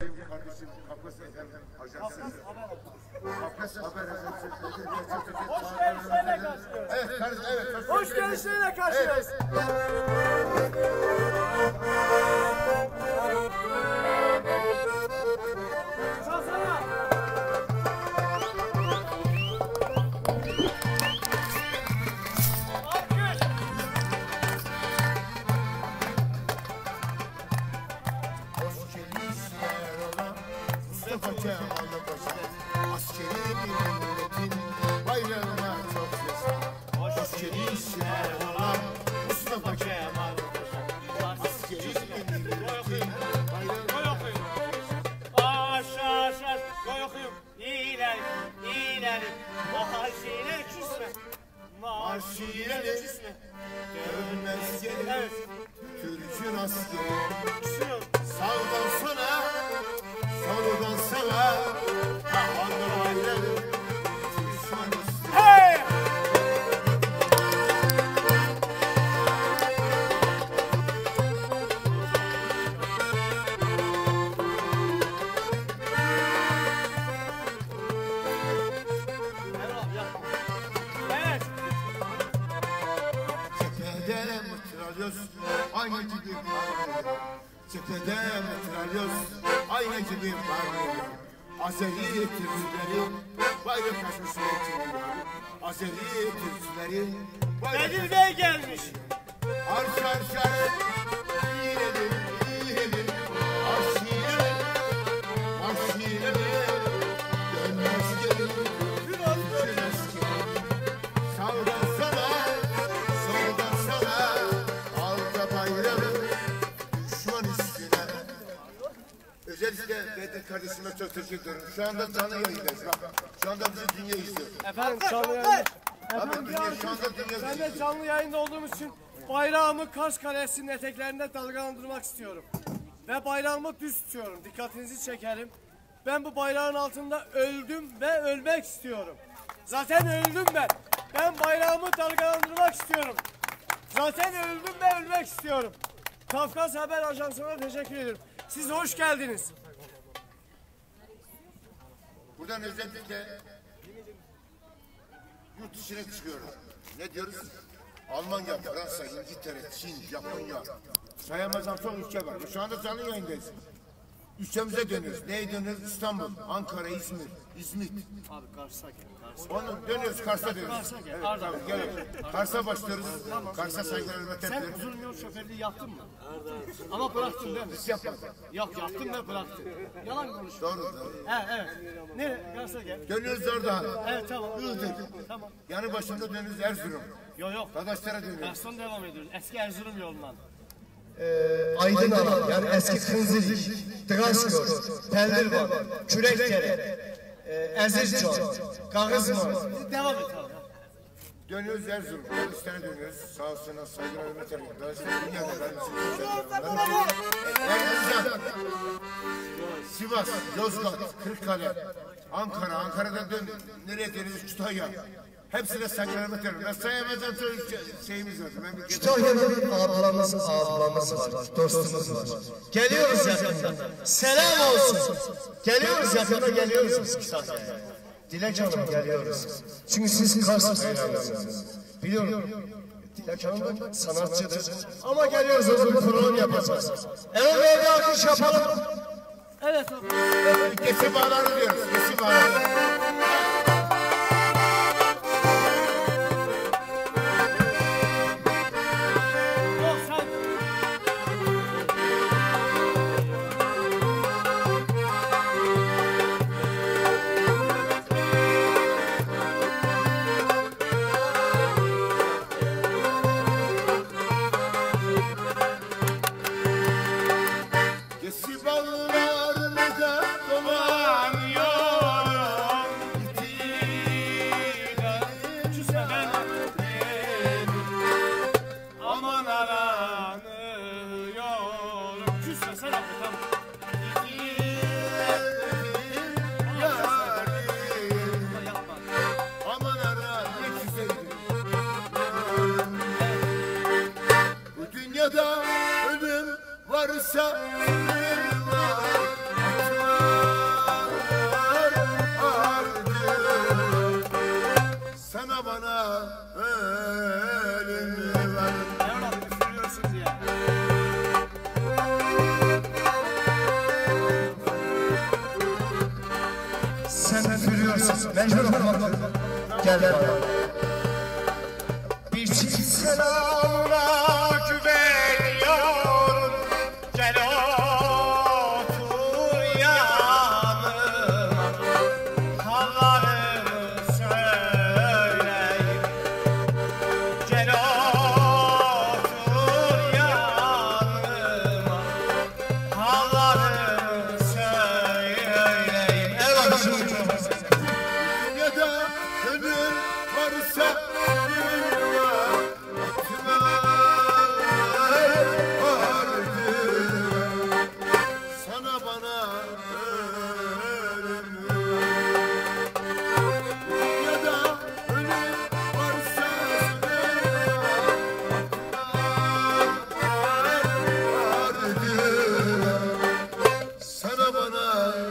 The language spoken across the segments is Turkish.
Kardeşim Kafkas Ajansı. Kafkas Haber Ajansı. Hoş gelişlerine karşılıyoruz. Evet kardeşim, evet. Hoş gelişlerine karşılıyoruz. Mustafa Kemal'ı başa, askeri milletin bayrağına çok ses. Askeri şer olan Mustafa Kemal'ı başa, askeri milletin bayrağına çok ses. Aşağı, koy okuyum. İyiler, mahşine küsme. Mahşine küsme, dönmez gelir, Türk'ün askeri. Sağdan sana, soldan sana, aldı bayrağı, düşman üstüne. Hey! Evet. Cephede mitralyoz, aynı gibi parlıyor. Cephede mitralyoz, aynı gibi parlıyor. Azeri Türkleri bayrak aşısına çıkıyor. Azeri Türkleri bayrak Bedir Bey gelmiş. arş arş arş, iyiledim, arşiledim, dönmez gelir, Türk'ün askeri. Sağdan sana, soldan sana, alta bayrağı, düşman üstüne. Özellikle Bedir kardeşime çok teşekkür ederim. Şu anda canlı yayındayız bak. Şu anda bizi dünya izliyor. Efendim canlı yayında. Abi dünya, şu anda dünya Ben izliyor. de canlı yayında olduğumuz için bayrağımı Kars Kalesi'nin eteklerinde dalgalandırmak istiyorum. Ve bayrağımı düz tutuyorum. Dikkatinizi çekerim. Ben bu bayrağın altında öldüm ve ölmek istiyorum. Zaten öldüm ben. Ben bayrağımı dalgalandırmak istiyorum. Zaten öldüm ve ölmek istiyorum. Kafkas Haber Ajansı'na teşekkür ederim. Siz hoş geldiniz. Buradan özellikle yurt dışına çıkıyoruz. Ne diyoruz? Almanya, Fransa, İngiltere, Çin, Japonya. Sayamazsam çok ülke var. Şu anda canlı yayındayız. Ülkemize dönüyoruz. Neye dönüyoruz? İstanbul, Ankara, İzmit. Abi Kars'a gel. Onu dönüyoruz, Kars'a dönüyoruz. Kars'a gel. Evet, tamam, gelelim. Kars'a başlıyoruz. Kars'a saygılar, hürmetler Sen ediyoruz. uzun yol şoförlüğü yaptın mı? Ama bıraktın değil mi? Hiç yapmadım. Yok yaptın ve bıraktın. Yalan konuş. Doğru. Evet. Nereye? Kars'a gel. Dönüyoruz orada. Evet tamam. Iğdır. Tamam. Yanı başında dönüyoruz Erzurum. Yok. Dadaşlara dönüyoruz. Kars'tan devam ediyoruz. Eski Erzurum yolundan. Aydın alan, yani eski Kınzılik, Dıgaşkoz, Peldirvan, Kürekdere, Ezircan, Kağızman. Devam et abi. Dönüyoruz Erzurum. Dadaşlara dönüyoruz. Sağ olsunlar, saygılar, hürmetler ediyoruz. Dadaşlar dünyada Erzincan, Sivas, Yozgat, Kırıkkale, Ankara, Ankara'dan dön. Nereye dönüyoruz? Kütahya. Hepsine saygılar, hürmetler ediyoruz. Ben sayamazsam çok şeyimiz var. Kütahya'nın ablamız var, dostumuz var. Geliyoruz yakında. Selam olsun. Geliyoruz yakında, geliyoruz biz Kütahya'ya. Dilek Hanım geliyoruz. Çünkü siz Kars hayranısınız. Biliyorum. Dilek Hanım da sanatçıdır. Ama geliyoruz, o zaman program yapacağız. Evet, bir alkış yapalım. Evet abi. Gesi bağları diyoruz. Gesi bağları. Yok sen. Gesi bağlarında dolanıyorum. biliyorsunuz. Mecbur okumak. Gel bana. Bir çift selamına güveniyorum. Gel otur yanıma. Hallarımı söyleyeyim. Gel otur yanıma. Hallarımı söyleyeyim. Evet, Dünyada gönül varsa sana bana ölüm. Dünyada gönül varsa sana bana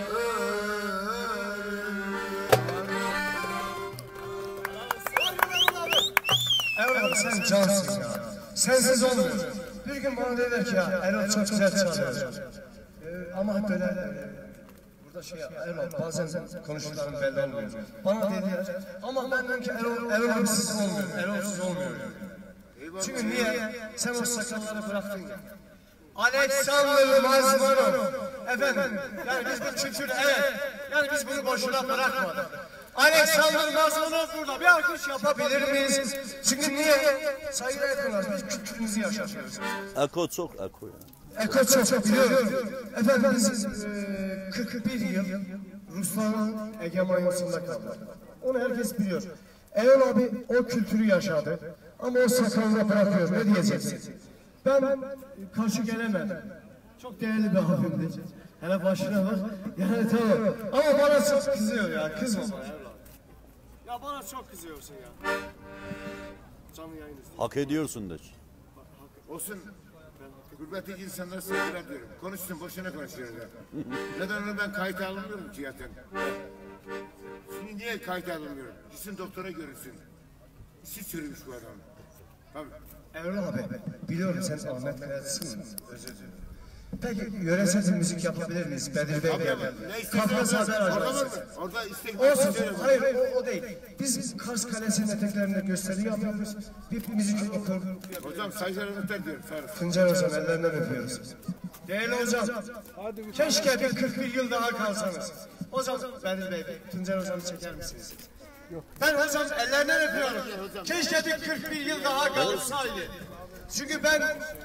Erol sen cansın ya. Sensiz olmuyor. Bir gün bana dediler ki ya Erol çok güzel çalıyor. Ama böyle burada şey ya Erol bazen konuştuklarım belli olmuyor. Bana dediler ama ben dedim ki Erol abisiz olmuyor. Erol'suz olmuyor. Çünkü niye? Sen o sakalları bıraktın ya. Alexander Mazmarov. Efendim yani biz bu kültürü evet. Yani biz bunu boşuna bırakmadık. Alexander Mazmarov burada. Bir alkış yapabilir miyiz? Çünkü niye? Saygı etmiyorlar. Biz kültürümüzü yaşatıyoruz. Eko çok eko ya. Eko çok biliyorum. Efendim biz 41 yıl Rusların egemanyasında kaldık. Onu herkes biliyor. Erol abi o kültürü yaşadı. Ama o sakalını bırakıyor. Ne diyeceksin? Ben karşı gelemedim. Çok değerli bir abimdi. Hele başına bak. Yani tamam. Ama bana çok kızıyor ya. Kızma bana Erol abi. Ya bana çok kızıyorsun ya. Canlı yayın izliyorum. Hak ediyorsun de. olsun. Gurbetteki insanlara saygılar diyorum. Konuşsun, boşuna konuşuyorlar. Neden onu ben kayıt almıyorum ki zaten. Şimdi niye kayıt almıyorum? Gitsin doktora görünsün. İşi çürümüş bu adam. Tabii. Erol abi, biliyorum sen Ahmet Kaya'sın. Özür dilerim. Peki yöresel bir müzik yapabilir miyiz? Bedir Bey geldi. Kafkas Haber Ajansı. Orada istek Olsun. Hayır o değil. Biz Kars Kalesi'nin eteklerinde gösteri yapıyoruz. Bir müzik okur. Hocam saygılar öter diyorum. Tuncay Hocam ellerinden öpüyoruz. Değerli hocam. Keşke bir 41 yıl daha kalsanız. Hocam Bedir Bey, Tuncay Hocam'ı çeker misiniz? Ben hocam ellerinden öpüyorum. Keşke bir 41 yıl daha kalsaydı. Çünkü ben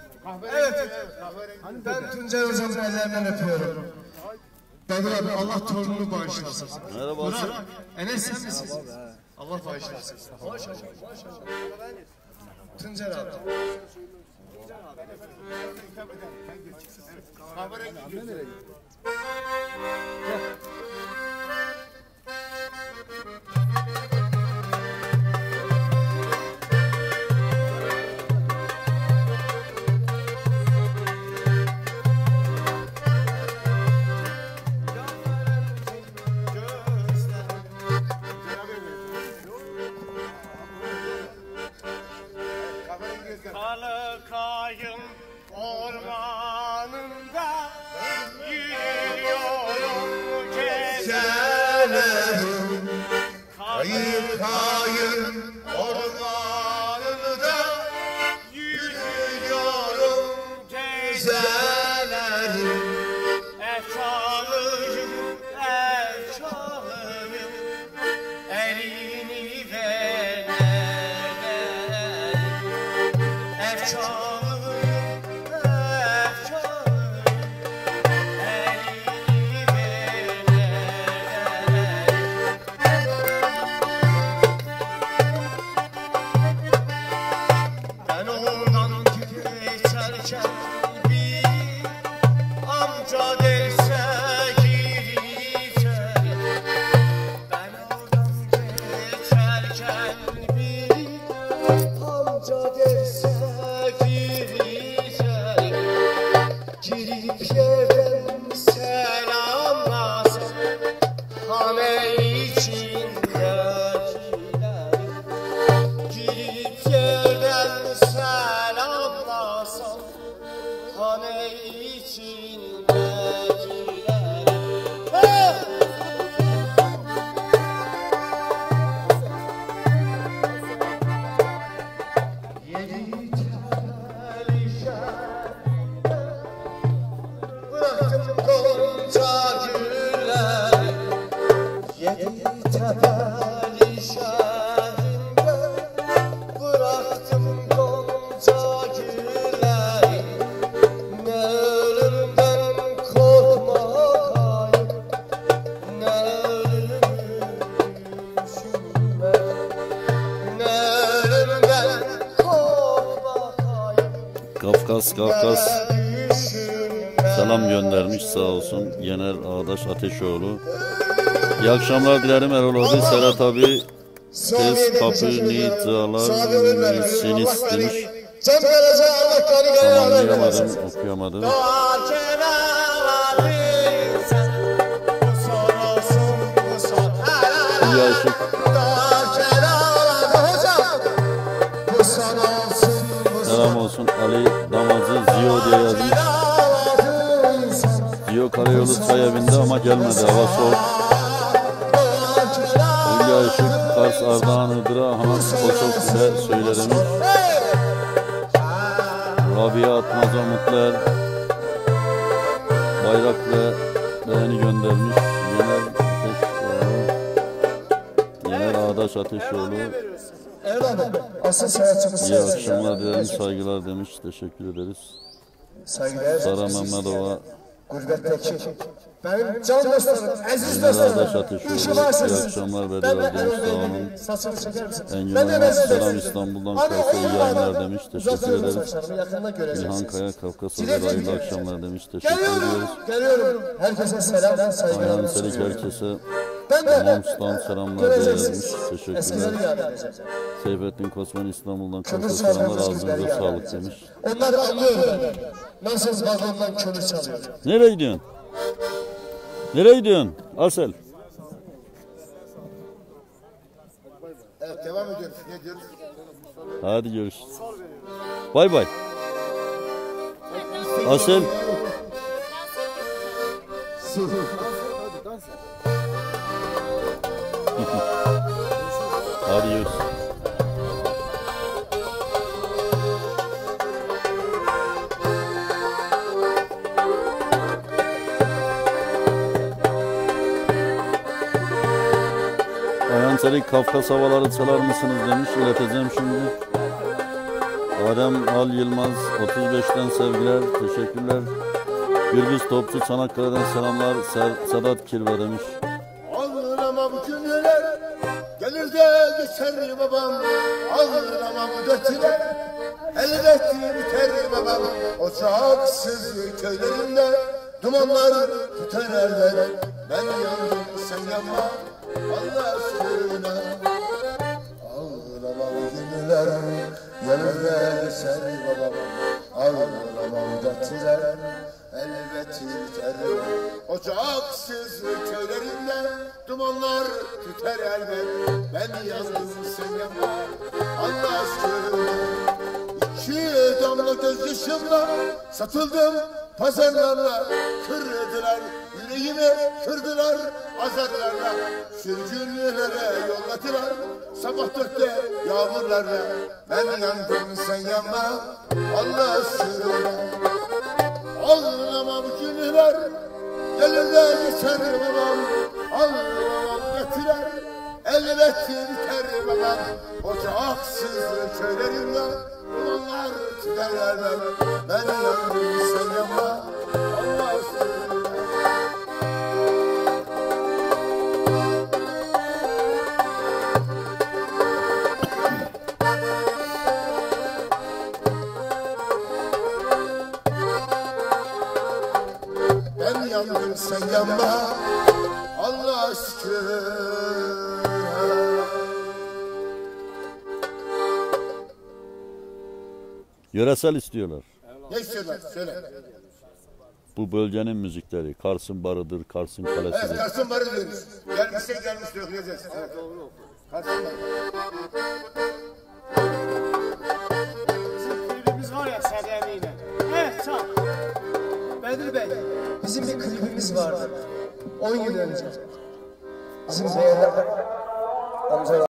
ben Tuncay Hocam'ın ellerinden öpüyorum. Bedir abi Allah torununu bağışlasın. Merhaba. Enes sen misin? Allah bağışlasın. Maşallah. Tuncay abi. Kalıkayın ormanında yürüyorum Gecelerim kayın ormanında yürüyorum gecelerim. Efçalıyım, elini ver. Efçalıyım, elini ver. tepeli şehrimde bıraktım gonca gülleri. Ne ölümden korkmakayım, ne ölümüşüme, ne ölümden korkmakayım. Kafkas selam göndermiş sağ olsun Yener Ağdaş Ateşoğlu. İyi akşamlar dilerim Erol abi. Serhat abi tez kapı nizalar sinis demiş. Can verece Allah gani gani Anlayamadım, okuyamadım. İyi aşık. Selam olsun Ali Damazı Ziyo diye yazmış. Ziyo Karayolu çay evinde ama gelmedi, hava soğuk. Hülya Işık Kars Ardahan Hıdır'a Hanan Koçok ile söyle demiş. Rabia Atmaza Mutler bayrak ve beğeni göndermiş. Yener Ağdaş Ateşoğlu. Asıl sanatçımız İyi akşamlar dilerim, saygılar demiş. Teşekkür ederiz. Saygılar. Sara Mehmetova. Gurbetteki benim can dostlarım, aziz Yener dostlarım. Ağdaş Ateşoğlu. İyi akşamlar Bedel demiş. Sağ olun. Saçını çeker misin? Engin Hanım selam İstanbul'dan Kars'a iyi yayınlar demiş. Teşekkür ederiz. Yakında göreceksiniz. İlhan Kaya Kafkas Haber hayırlı akşamlar demiş. Teşekkür ediyoruz. Geliyorum. Herkese selam, Ayhan saygılarımı Selik sunuyorum. herkese Ben de Mams'tan selamlar yazmış. göreceksiniz. Teşekkürler. Eskileri yad edeceğim. Seyfettin Kosman İstanbul'dan Kars'a Kıbrıs selamlar, halkımız ağzınıza günleri yad sağlık edeceğim. demiş. Onları anlıyorum ben. Nasıl vagondan kömür çalıyor. Nereye gidiyorsun? Nereye gidiyorsun? Asel. Evet, devam ediyoruz. Ne diyoruz? Hadi görüşürüz. Bay bay. Asel. Hadi görüşürüz. Ayhan Selik Kafkas havaları çalar mısınız demiş. İleteceğim şimdi. Adem Al Yılmaz 35'ten sevgiler. Teşekkürler. Gürbüz Topçu Çanakkale'den selamlar. Sedat Kirve demiş. Ağlamam günler gelir de geçer babam. Ağlamam dertler elbette biter babam. Ocaksız köylerinde dumanlar tüter elden. Ben yandım sen yanma Allah aşkına. Ağlamam günler gelir de geçer babam. Ağlamam dertler elbette biter. Ocaksız köylerinde dumanlar tüter elbet. Ben yandım sen yanma Allah aşkına. İki damla gözyaşımla satıldım pazarlarla. Kırdılar yüreğimi, kırdılar azarlarla. Sürgünlere yolladılar sabah 4'te yağmurlarla. Ben yandım sen yanma Allah aşkına. Ağlamam günler gelir de geçer babam. Ağlamam getirer elbette biter babam. Ocaksız köylerimde dumanlar tüter elbet. Ben yandım sen yanma Allah aşkına. Ben yandım sen yanma Allah aşkına. Yöresel istiyorlar. Ne istiyorlar? Söyle. Bu bölgenin müzikleri. Kars'ın barıdır, Kars'ın Evet, kalesidir. Kars'ın barı diyoruz. Gelmişse gelmiş döküleceğiz. Evet, doğru. Kars'ın barı. Bizim klibimiz var ya Sedemi'yle. Evet çal. Bedir Bey. Bizim bir klibimiz vardı. 10 yıl önce. Bizim beyler amcalar.